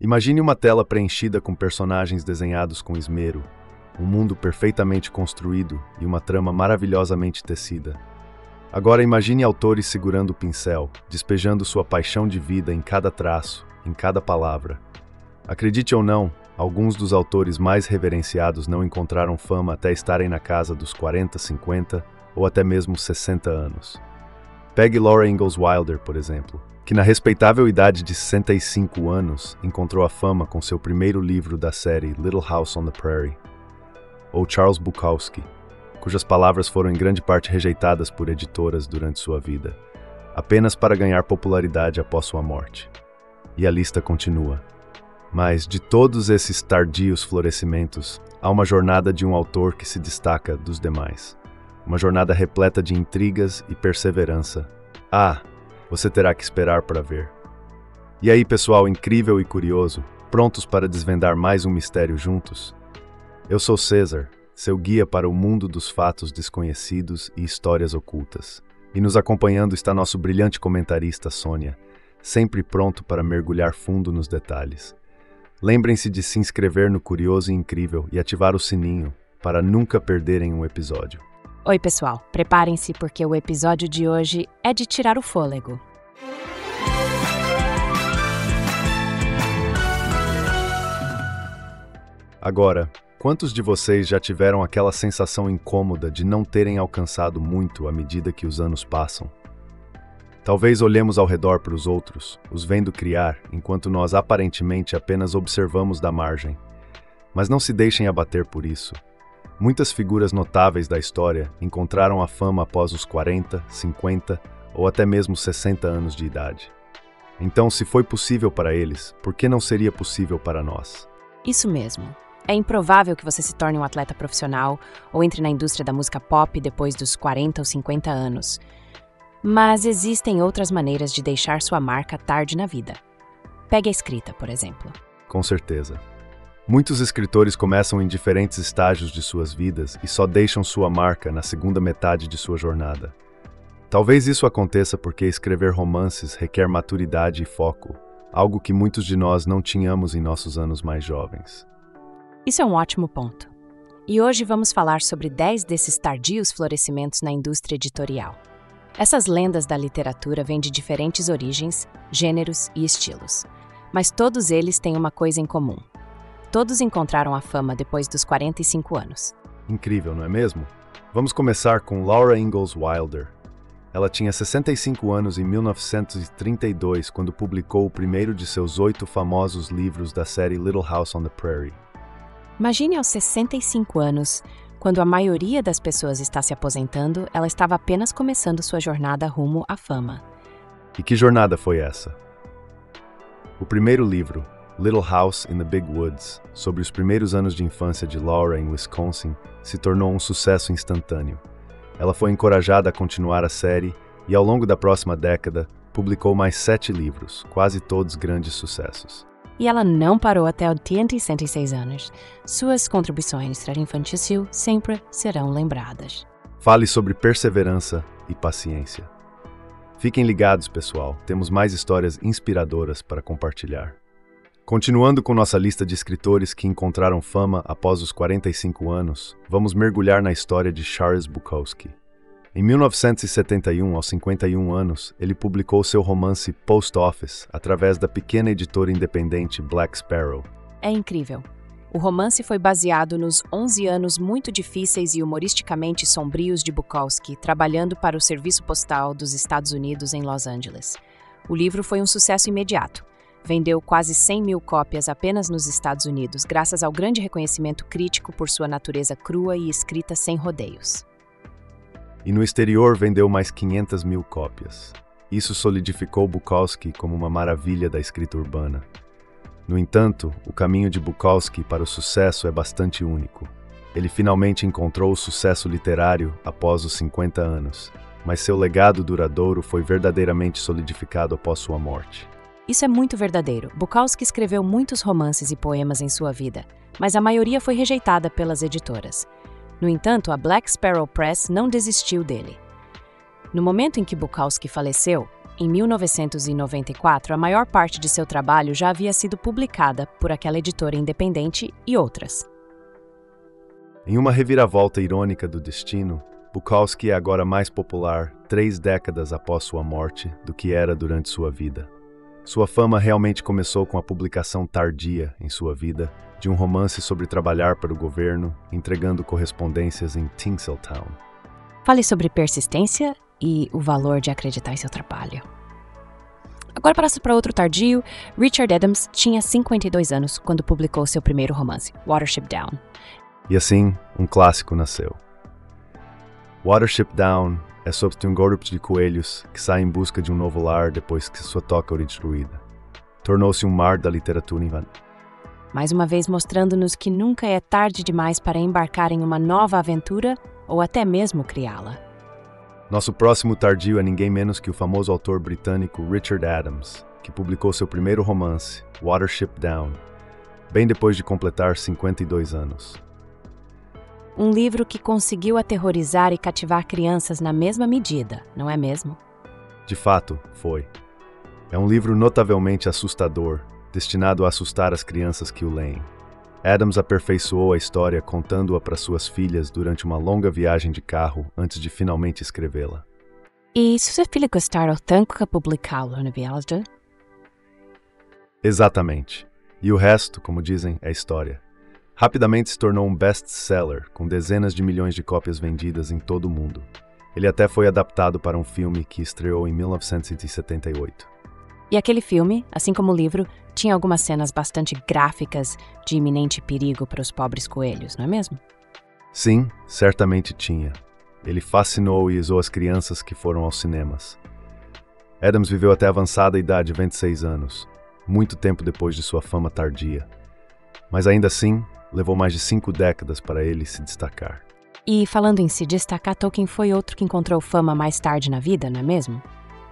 Imagine uma tela preenchida com personagens desenhados com esmero, um mundo perfeitamente construído e uma trama maravilhosamente tecida. Agora imagine autores segurando o pincel, despejando sua paixão de vida em cada traço, em cada palavra. Acredite ou não, alguns dos autores mais reverenciados não encontraram fama até estarem na casa dos 40, 50 ou até mesmo 60 anos. Pegue Laura Ingalls Wilder, por exemplo, que na respeitável idade de 65 anos encontrou a fama com seu primeiro livro da série Little House on the Prairie. Ou Charles Bukowski, cujas palavras foram em grande parte rejeitadas por editoras durante sua vida, apenas para ganhar popularidade após sua morte. E a lista continua. Mas, de todos esses tardios florescimentos, há uma jornada de um autor que se destaca dos demais. Uma jornada repleta de intrigas e perseverança. Você terá que esperar para ver. E aí, pessoal incrível e curioso, prontos para desvendar mais um mistério juntos? Eu sou César, seu guia para o mundo dos fatos desconhecidos e histórias ocultas. E nos acompanhando está nosso brilhante comentarista Sônia, sempre pronto para mergulhar fundo nos detalhes. Lembrem-se de se inscrever no Curioso e Incrível e ativar o sininho para nunca perderem um episódio. Oi, pessoal, preparem-se porque o episódio de hoje é de tirar o fôlego. Agora, quantos de vocês já tiveram aquela sensação incômoda de não terem alcançado muito à medida que os anos passam? Talvez olhemos ao redor para os outros, os vendo criar, enquanto nós aparentemente apenas observamos da margem. Mas não se deixem abater por isso. Muitas figuras notáveis da história encontraram a fama após os 40, 50 ou até mesmo 60 anos de idade. Então, se foi possível para eles, por que não seria possível para nós? Isso mesmo. É improvável que você se torne um atleta profissional ou entre na indústria da música pop depois dos 40 ou 50 anos. Mas existem outras maneiras de deixar sua marca tarde na vida. Pegue a escrita, por exemplo. Com certeza. Muitos escritores começam em diferentes estágios de suas vidas e só deixam sua marca na segunda metade de sua jornada. Talvez isso aconteça porque escrever romances requer maturidade e foco, algo que muitos de nós não tínhamos em nossos anos mais jovens. Isso é um ótimo ponto. E hoje vamos falar sobre 10 desses tardios florescimentos na indústria editorial. Essas lendas da literatura vêm de diferentes origens, gêneros e estilos. Mas todos eles têm uma coisa em comum. Todos encontraram a fama depois dos 45 anos. Incrível, não é mesmo? Vamos começar com Laura Ingalls Wilder. Ela tinha 65 anos em 1932 quando publicou o primeiro de seus 8 famosos livros da série Little House on the Prairie. Imagine aos 65 anos, quando a maioria das pessoas está se aposentando, ela estava apenas começando sua jornada rumo à fama. E que jornada foi essa? O primeiro livro, Little House in the Big Woods, sobre os primeiros anos de infância de Laura em Wisconsin, se tornou um sucesso instantâneo. Ela foi encorajada a continuar a série e, ao longo da próxima década, publicou mais 7 livros, quase todos grandes sucessos. E ela não parou até os 106 anos. Suas contribuições para a infantil sempre serão lembradas. Fale sobre perseverança e paciência. Fiquem ligados, pessoal, temos mais histórias inspiradoras para compartilhar. Continuando com nossa lista de escritores que encontraram fama após os 45 anos, vamos mergulhar na história de Charles Bukowski. Em 1971, aos 51 anos, ele publicou seu romance Post Office através da pequena editora independente Black Sparrow. É incrível. O romance foi baseado nos 11 anos muito difíceis e humoristicamente sombrios de Bukowski, trabalhando para o Serviço Postal dos Estados Unidos em Los Angeles. O livro foi um sucesso imediato. Vendeu quase 100 mil cópias apenas nos Estados Unidos, graças ao grande reconhecimento crítico por sua natureza crua e escrita sem rodeios. E no exterior vendeu mais 500 mil cópias. Isso solidificou Bukowski como uma maravilha da escrita urbana. No entanto, o caminho de Bukowski para o sucesso é bastante único. Ele finalmente encontrou o sucesso literário após os 50 anos, mas seu legado duradouro foi verdadeiramente solidificado após sua morte. Isso é muito verdadeiro. Bukowski escreveu muitos romances e poemas em sua vida, mas a maioria foi rejeitada pelas editoras. No entanto, a Black Sparrow Press não desistiu dele. No momento em que Bukowski faleceu, Em 1994, a maior parte de seu trabalho já havia sido publicada por aquela editora independente e outras. Em uma reviravolta irônica do destino, Bukowski é agora mais popular 3 décadas após sua morte do que era durante sua vida. Sua fama realmente começou com a publicação tardia em sua vida de um romance sobre trabalhar para o governo, entregando correspondências em Tinseltown. Fale sobre persistência e o valor de acreditar em seu trabalho. Agora passa para outro tardio. Richard Adams tinha 52 anos quando publicou seu primeiro romance, Watership Down. E assim, um clássico nasceu. Watership Down é sobre um grupo de coelhos que sai em busca de um novo lar depois que sua toca foi destruída. Tornou-se um mar da literatura infantil. Mais uma vez mostrando-nos que nunca é tarde demais para embarcar em uma nova aventura ou até mesmo criá-la. Nosso próximo tardio é ninguém menos que o famoso autor britânico Richard Adams, que publicou seu primeiro romance, Watership Down, bem depois de completar 52 anos. Um livro que conseguiu aterrorizar e cativar crianças na mesma medida, não é mesmo? De fato, foi. É um livro notavelmente assustador, destinado a assustar as crianças que o leem. Adams aperfeiçoou a história contando-a para suas filhas durante uma longa viagem de carro antes de finalmente escrevê-la. E se sua filha gostaram tanto que publicá-lo na viagem? Exatamente. E o resto, como dizem, é história. Rapidamente se tornou um best-seller, com dezenas de milhões de cópias vendidas em todo o mundo. Ele até foi adaptado para um filme que estreou em 1978. E aquele filme, assim como o livro, tinha algumas cenas bastante gráficas de iminente perigo para os pobres coelhos, não é mesmo? Sim, certamente tinha. Ele fascinou e usou as crianças que foram aos cinemas. Adams viveu até a avançada idade de 26 anos, muito tempo depois de sua fama tardia. Mas ainda assim, levou mais de 5 décadas para ele se destacar. E falando em se destacar, Tolkien foi outro que encontrou fama mais tarde na vida, não é mesmo?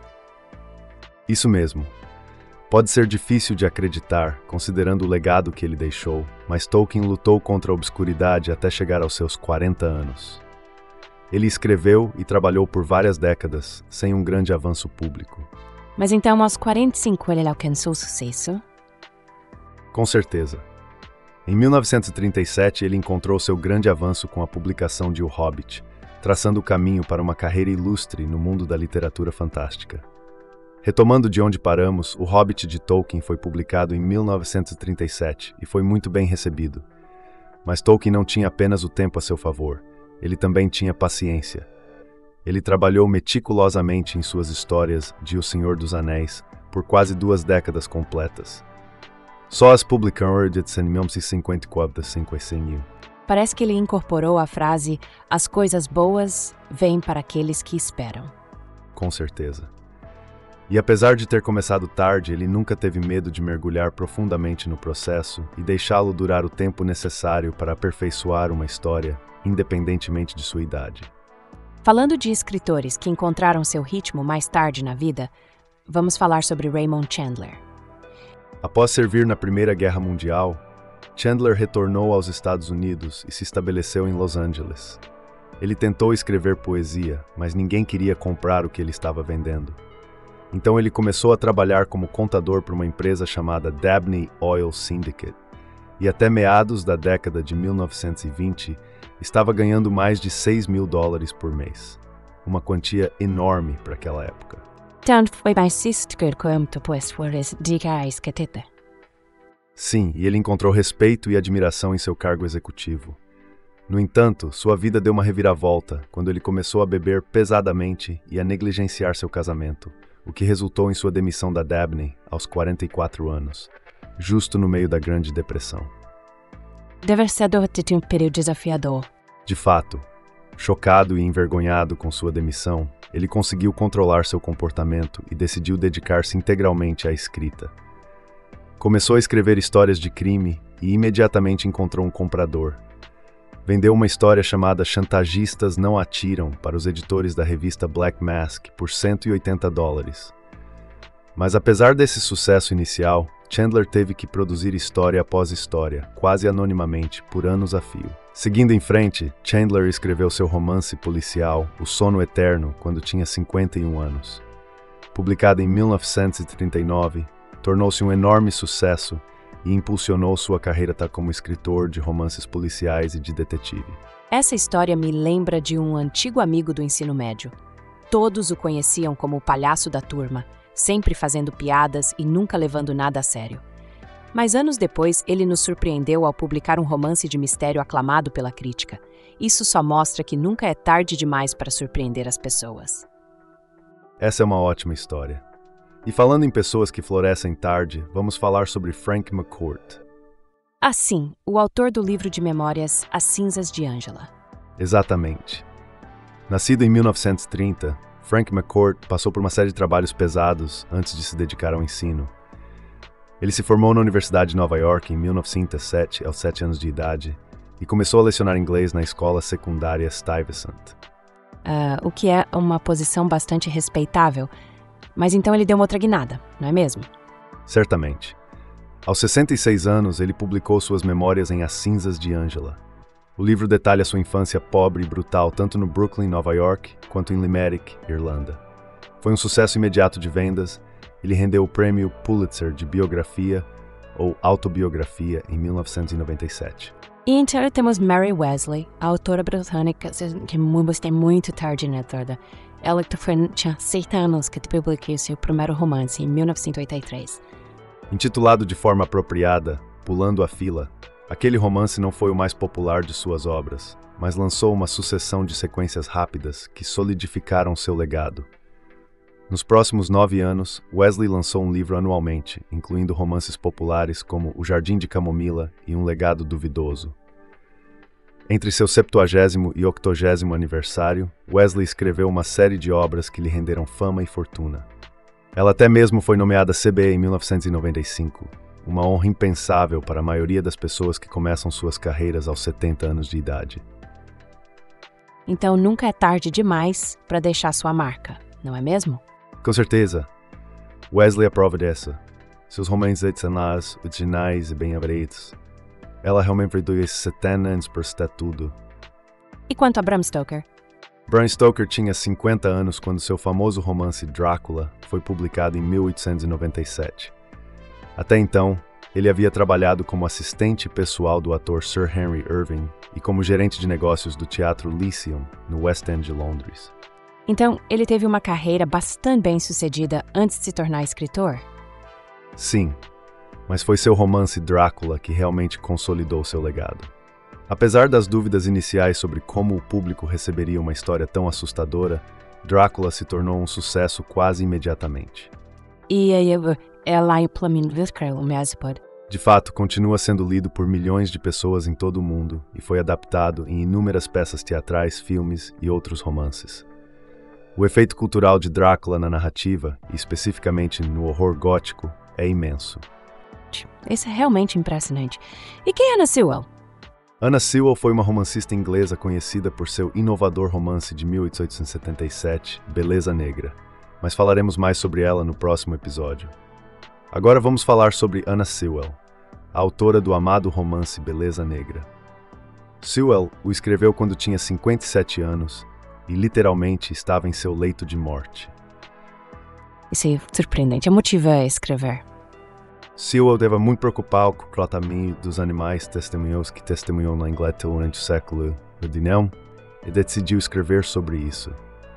Isso mesmo. Pode ser difícil de acreditar, considerando o legado que ele deixou, mas Tolkien lutou contra a obscuridade até chegar aos seus 40 anos. Ele escreveu e trabalhou por várias décadas, sem um grande avanço público. Mas então, aos 45, ele alcançou sucesso? Com certeza. Em 1937, ele encontrou seu grande avanço com a publicação de O Hobbit, traçando o caminho para uma carreira ilustre no mundo da literatura fantástica. Retomando de onde paramos, O Hobbit de Tolkien foi publicado em 1937 e foi muito bem recebido. Mas Tolkien não tinha apenas o tempo a seu favor, ele também tinha paciência. Ele trabalhou meticulosamente em suas histórias de O Senhor dos Anéis por quase 2 décadas completas. Só as publicou em 1954. Parece que ele incorporou a frase "as coisas boas vêm para aqueles que esperam". Com certeza. E apesar de ter começado tarde, ele nunca teve medo de mergulhar profundamente no processo e deixá-lo durar o tempo necessário para aperfeiçoar uma história, independentemente de sua idade. Falando de escritores que encontraram seu ritmo mais tarde na vida, vamos falar sobre Raymond Chandler. Após servir na Primeira Guerra Mundial, Chandler retornou aos Estados Unidos e se estabeleceu em Los Angeles. Ele tentou escrever poesia, mas ninguém queria comprar o que ele estava vendendo. Então ele começou a trabalhar como contador para uma empresa chamada Dabney Oil Syndicate, e até meados da década de 1920, estava ganhando mais de $6.000 por mês. Uma quantia enorme para aquela época. Sim, e ele encontrou respeito e admiração em seu cargo executivo. No entanto, sua vida deu uma reviravolta quando ele começou a beber pesadamente e a negligenciar seu casamento, o que resultou em sua demissão da Dabney aos 44 anos, justo no meio da Grande Depressão. Deve ser um período desafiador. De fato, chocado e envergonhado com sua demissão, ele conseguiu controlar seu comportamento e decidiu dedicar-se integralmente à escrita. Começou a escrever histórias de crime e imediatamente encontrou um comprador. Vendeu uma história chamada Chantagistas Não Atiram para os editores da revista Black Mask por $180. Mas apesar desse sucesso inicial, Chandler teve que produzir história após história, quase anonimamente, por anos a fio. Seguindo em frente, Chandler escreveu seu romance policial, O Sono Eterno, quando tinha 51 anos. publicada em 1939, tornou-se um enorme sucesso e impulsionou sua carreira como escritor de romances policiais e de detetive. Essa história me lembra de um antigo amigo do ensino médio. Todos o conheciam como o palhaço da turma, sempre fazendo piadas e nunca levando nada a sério. Mas anos depois, ele nos surpreendeu ao publicar um romance de mistério aclamado pela crítica. Isso só mostra que nunca é tarde demais para surpreender as pessoas. Essa é uma ótima história. E falando em pessoas que florescem tarde, vamos falar sobre Frank McCourt. Assim, o autor do livro de memórias As Cinzas de Angela. Exatamente. Nascido em 1930, Frank McCourt passou por uma série de trabalhos pesados antes de se dedicar ao ensino. Ele se formou na Universidade de Nova York em 1907, aos 7 anos de idade, e começou a lecionar inglês na escola secundária Stuyvesant. O que é uma posição bastante respeitável, mas então ele deu uma outra guinada, não é mesmo? Certamente. Aos 66 anos, ele publicou suas memórias em As Cinzas de Angela. O livro detalha sua infância pobre e brutal tanto no Brooklyn, Nova York, quanto em Limerick, Irlanda. Foi um sucesso imediato de vendas. Ele rendeu o prêmio Pulitzer de biografia ou autobiografia em 1997. E então temos Mary Wesley, a autora britânica que gostei muito tarde na toda. Ela tinha 6 anos que publicou seu primeiro romance em 1983. Intitulado de forma apropriada, Pulando a Fila, aquele romance não foi o mais popular de suas obras, mas lançou uma sucessão de sequências rápidas que solidificaram seu legado. Nos próximos 9 anos, Wesley lançou um livro anualmente, incluindo romances populares como O Jardim de Camomila e Um Legado Duvidoso. Entre seu 70º e 80º aniversário, Wesley escreveu uma série de obras que lhe renderam fama e fortuna. Ela até mesmo foi nomeada CB em 1995, uma honra impensável para a maioria das pessoas que começam suas carreiras aos 70 anos de idade. Então nunca é tarde demais para deixar sua marca, não é mesmo? Com certeza. Wesley é prova dessa. Seus romances originais e bem abertos. Ela realmente produz 70 anos por tudo. E quanto a Bram Stoker? Bram Stoker tinha 50 anos quando seu famoso romance Drácula foi publicado em 1897. Até então, ele havia trabalhado como assistente pessoal do ator Sir Henry Irving e como gerente de negócios do Teatro Lyceum, no West End de Londres. Então, ele teve uma carreira bastante bem-sucedida antes de se tornar escritor? Sim, mas foi seu romance Drácula que realmente consolidou seu legado. Apesar das dúvidas iniciais sobre como o público receberia uma história tão assustadora, Drácula se tornou um sucesso quase imediatamente. E ela implementou mesmo. De fato, continua sendo lido por milhões de pessoas em todo o mundo e foi adaptado em inúmeras peças teatrais, filmes e outros romances. O efeito cultural de Drácula na narrativa, e especificamente no horror gótico, é imenso. Isso é realmente impressionante. E quem é Anna Sewell? Anna Sewell foi uma romancista inglesa conhecida por seu inovador romance de 1877, Beleza Negra, mas falaremos mais sobre ela no próximo episódio. Agora vamos falar sobre Anna Sewell, a autora do amado romance Beleza Negra. Sewell o escreveu quando tinha 57 anos e literalmente estava em seu leito de morte. Isso é surpreendente. A motiva a escrever. Sewell estava muito preocupado com o tratamento dos animais testemunhos que testemunhou na Inglaterra durante o século XIX e decidiu escrever sobre isso.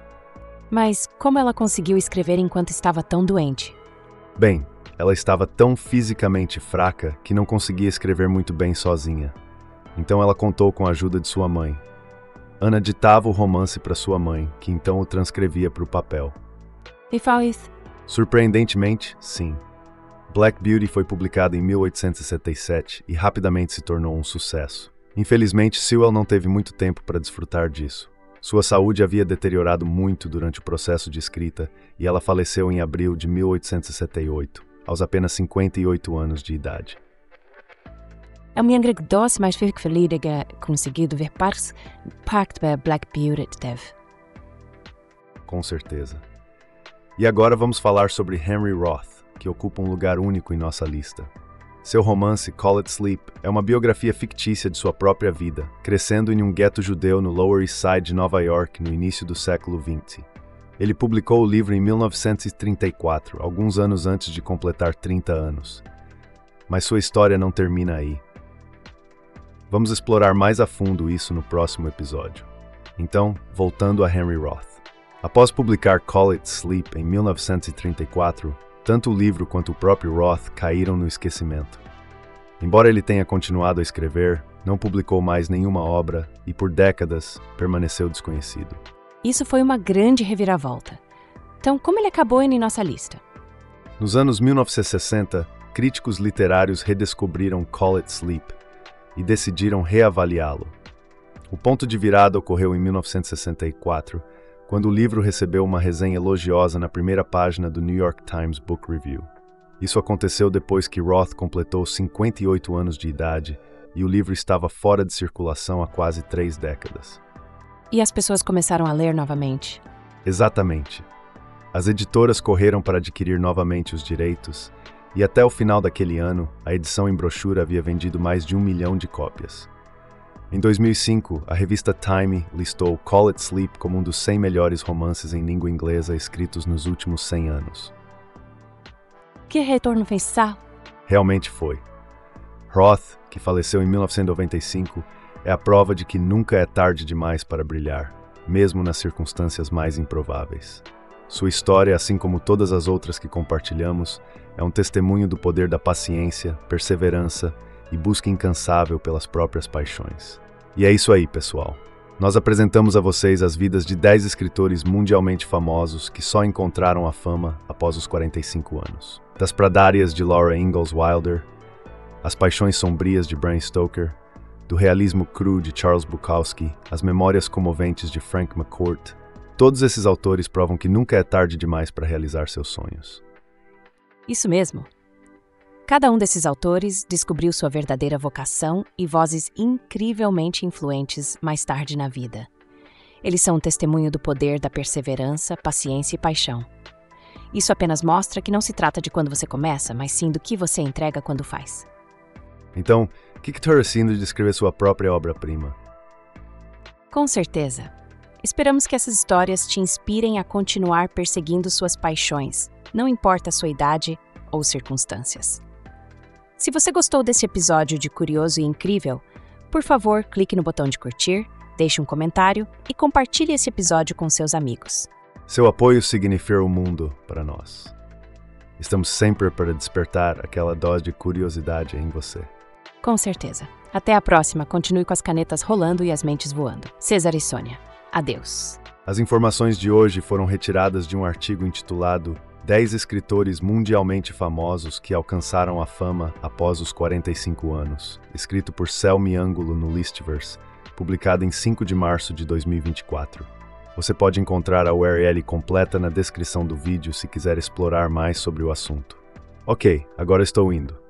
Mas como ela conseguiu escrever enquanto estava tão doente? Bem, ela estava tão fisicamente fraca que não conseguia escrever muito bem sozinha. Então ela contou com a ajuda de sua mãe. Anna ditava o romance para sua mãe, que então o transcrevia para o papel. E faz? Surpreendentemente, sim. Black Beauty foi publicado em 1877 e rapidamente se tornou um sucesso. Infelizmente, Sewell não teve muito tempo para desfrutar disso. Sua saúde havia deteriorado muito durante o processo de escrita e ela faleceu em abril de 1868, aos apenas 58 anos de idade. Eu me agradou-se, mas fico feliz de ter conseguido ver parte da Black Beauty teve. Com certeza. E agora vamos falar sobre Henry Roth, que ocupa um lugar único em nossa lista. Seu romance, Call It Sleep, é uma biografia fictícia de sua própria vida, crescendo em um gueto judeu no Lower East Side de Nova York no início do século XX. Ele publicou o livro em 1934, alguns anos antes de completar 30 anos. Mas sua história não termina aí. Vamos explorar mais a fundo isso no próximo episódio. Então, voltando a Henry Roth. Após publicar Call It Sleep em 1934, tanto o livro quanto o próprio Roth caíram no esquecimento. Embora ele tenha continuado a escrever, não publicou mais nenhuma obra e, por décadas, permaneceu desconhecido. Isso foi uma grande reviravolta. Então, como ele acabou em nossa lista? Nos anos 1960, críticos literários redescobriram Call It Sleep e decidiram reavaliá-lo. O ponto de virada ocorreu em 1964, quando o livro recebeu uma resenha elogiosa na primeira página do New York Times Book Review. Isso aconteceu depois que Roth completou 58 anos de idade e o livro estava fora de circulação há quase 3 décadas. E as pessoas começaram a ler novamente. Exatamente. As editoras correram para adquirir novamente os direitos, e até o final daquele ano, a edição em brochura havia vendido mais de 1 milhão de cópias. Em 2005, a revista Time listou Call It Sleep como um dos 100 melhores romances em língua inglesa escritos nos últimos 100 anos. Que retorno mensal! Realmente foi. Roth, que faleceu em 1995, é a prova de que nunca é tarde demais para brilhar, mesmo nas circunstâncias mais improváveis. Sua história, assim como todas as outras que compartilhamos, é um testemunho do poder da paciência, perseverança e busca incansável pelas próprias paixões. E é isso aí, pessoal. Nós apresentamos a vocês as vidas de 10 escritores mundialmente famosos que só encontraram a fama após os 45 anos. Das pradárias de Laura Ingalls Wilder, as paixões sombrias de Bram Stoker, do realismo cru de Charles Bukowski, as memórias comoventes de Frank McCourt. Todos esses autores provam que nunca é tarde demais para realizar seus sonhos. Isso mesmo. Cada um desses autores descobriu sua verdadeira vocação e vozes incrivelmente influentes mais tarde na vida. Eles são um testemunho do poder da perseverança, paciência e paixão. Isso apenas mostra que não se trata de quando você começa, mas sim do que você entrega quando faz. Então, o que te orcindo de escrever sua própria obra-prima? Com certeza. Esperamos que essas histórias te inspirem a continuar perseguindo suas paixões, não importa a sua idade ou circunstâncias. Se você gostou desse episódio de Curioso e Incrível, por favor, clique no botão de curtir, deixe um comentário e compartilhe esse episódio com seus amigos. Seu apoio significa o mundo para nós. Estamos sempre para despertar aquela dose de curiosidade em você. Com certeza. Até a próxima. Continue com as canetas rolando e as mentes voando. César e Sônia. Adeus. As informações de hoje foram retiradas de um artigo intitulado 10 escritores mundialmente famosos que alcançaram a fama após os 45 anos, escrito por Selmy Angulo no Listverse, publicado em 5 de março de 2024. Você pode encontrar a URL completa na descrição do vídeo se quiser explorar mais sobre o assunto. Ok, agora estou indo.